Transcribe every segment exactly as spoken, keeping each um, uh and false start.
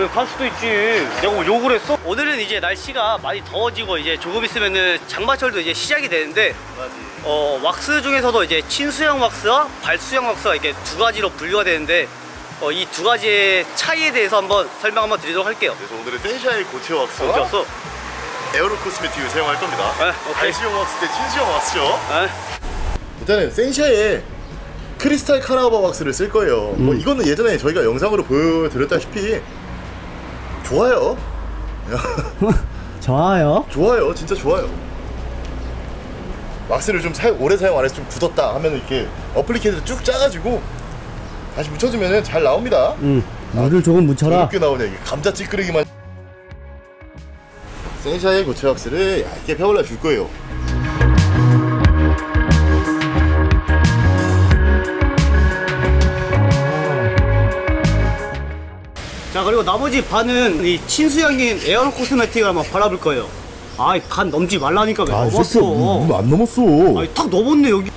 갈 수도 있지. 내가 뭐 욕을 했어? 오늘은 이제 날씨가 많이 더워지고 이제 조금 있으면은 장마철도 이제 시작이 되는데, 맞지. 어 왁스 중에서도 이제 친수형 왁스와 발수형 왁스가 이렇게 두 가지로 분류가 되는데, 어, 이 두 가지의 차이에 대해서 한번 설명 한번 드리도록 할게요. 그래서 오늘은 센샤이 고체 왁스와 고체 에어로 코스메틱을 사용할 겁니다. 네, 발수형 왁스 대 친수형 왁스죠. 네. 일단은 센샤이에 크리스탈 카라바 왁스를 쓸 거예요. 음. 뭐 이거는 예전에 저희가 영상으로 보여드렸다시피 좋아요. 좋아요. 좋아요. 진짜 좋아요. 왁스를 좀 사용, 오래 사용 안 해서 좀 굳었다 하면 이렇게 어플리케이터를 쭉 짜가지고 다시 묻혀주면 잘 나옵니다. 응. 물을 조금 묻혀라. 이렇게 나오냐 이게 감자 찌끄러기만. 센샤이 고체 왁스를 얇게 펴발라 줄 거예요. 자, 그리고 나머지 반은 이 친수형인 에어로 코스메틱을 한번 발라볼 거예요. 아이, 간 넘지 말라니까 왜 넘었어? 안 넘었어. 아니, 탁 넘었네 여기.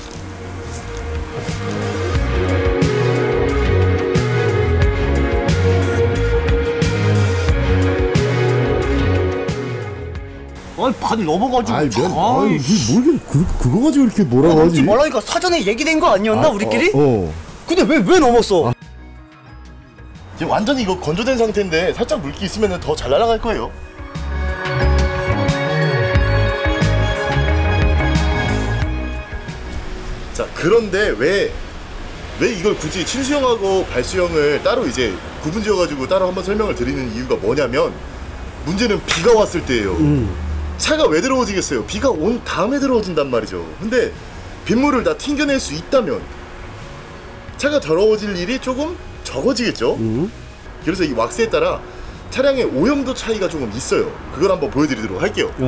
아니, 반을 넘어가지고. 아이, 면, 아이, 아이, 뭘 이렇게 그, 그거 가지고 이렇게 뭐라고 아, 하지? 넘지 말라니까 사전에 얘기된 거 아니었나, 아, 우리끼리? 어, 어. 근데 왜 왜 넘었어? 아. 지금 완전히 이거 건조된 상태인데 살짝 물기 있으면 더 잘 날아갈 거예요. 자, 그런데 왜, 왜 이걸 굳이 친수형하고 발수형을 따로 이제 구분 지어가지고 따로 한번 설명을 드리는 이유가 뭐냐면, 문제는 비가 왔을 때예요. 음. 차가 왜 더러워지겠어요? 비가 온 다음에 더러워진단 말이죠. 근데 빗물을 다 튕겨낼 수 있다면 차가 더러워질 일이 조금 적어지겠죠. 음. 그래서 이 왁스에 따라 차량의 오염도 차이가 조금 있어요. 그걸 한번 보여드리도록 할게요. 어.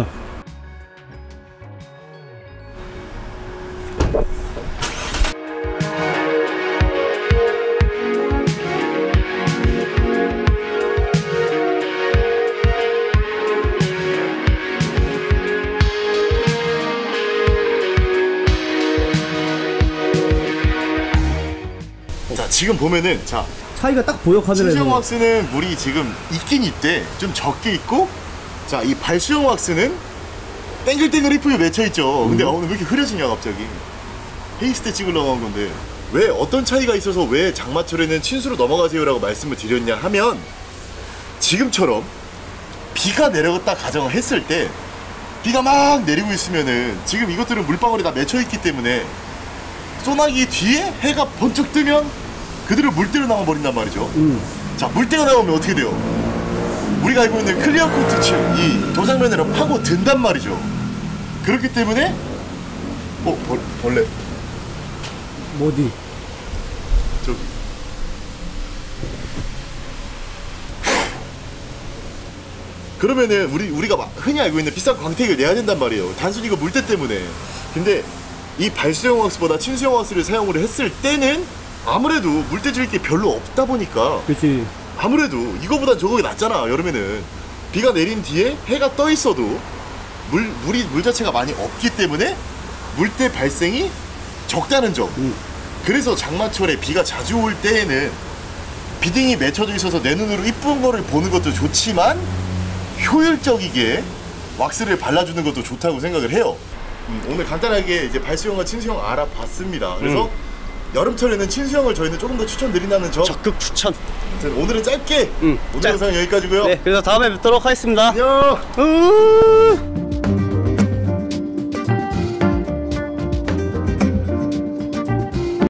자, 지금 보면은 자, 차이가 딱 보여 카드에서. 친수형 왁스는 물이 지금 있긴 있대. 좀 적게 있고, 자, 이 발수형 왁스는 땡글땡글 이쁘게 맺혀있죠. 음. 근데 아, 오늘 왜 이렇게 흐려지냐 갑자기. 헤이스 때 찍으려고 한 건데 왜 어떤 차이가 있어서 왜 장마철에는 친수로 넘어가세요 라고 말씀을 드렸냐 하면, 지금처럼 비가 내려갔다 가정을 했을 때 비가 막 내리고 있으면은 지금 이것들은 물방울이 다 맺혀있기 때문에 소나기 뒤에 해가 번쩍 뜨면 그들을 물때로 나와버린단 말이죠. 음. 자, 물때가 나오면 어떻게 돼요? 우리가 알고 있는 클리어 코트 층, 이 도장면으로 파고 든단 말이죠. 그렇기 때문에 어? 벌, 벌레 뭐지? 저기 그러면은 우리, 우리가 막 흔히 알고 있는 비싼 광택을 내야 된단 말이에요. 단순히 이거 물때 때문에. 근데 이 발수형 왁스보다 친수형 왁스를 사용을 했을 때는 아무래도 물때 질 게 별로 없다 보니까, 그렇지. 아무래도 이거보단 저거가 낫잖아. 여름에는 비가 내린 뒤에 해가 떠 있어도 물, 물이, 물 자체가 많이 없기 때문에 물때 발생이 적다는 점. 음. 그래서 장마철에 비가 자주 올 때에는 비딩이 맺혀져 있어서 내 눈으로 이쁜 거를 보는 것도 좋지만 효율적이게 왁스를 발라주는 것도 좋다고 생각을 해요. 음, 오늘 간단하게 이제 발수형과 친수형 알아봤습니다. 그래서 음. 여름철에는 친수형을 저희는 조금 더 추천드린다는 점. 적극 추천. 오늘은 짧게 음, 오늘 짧- 영상은 여기까지고요. 네, 그래서 다음에 뵙도록 하겠습니다. 안녕. 으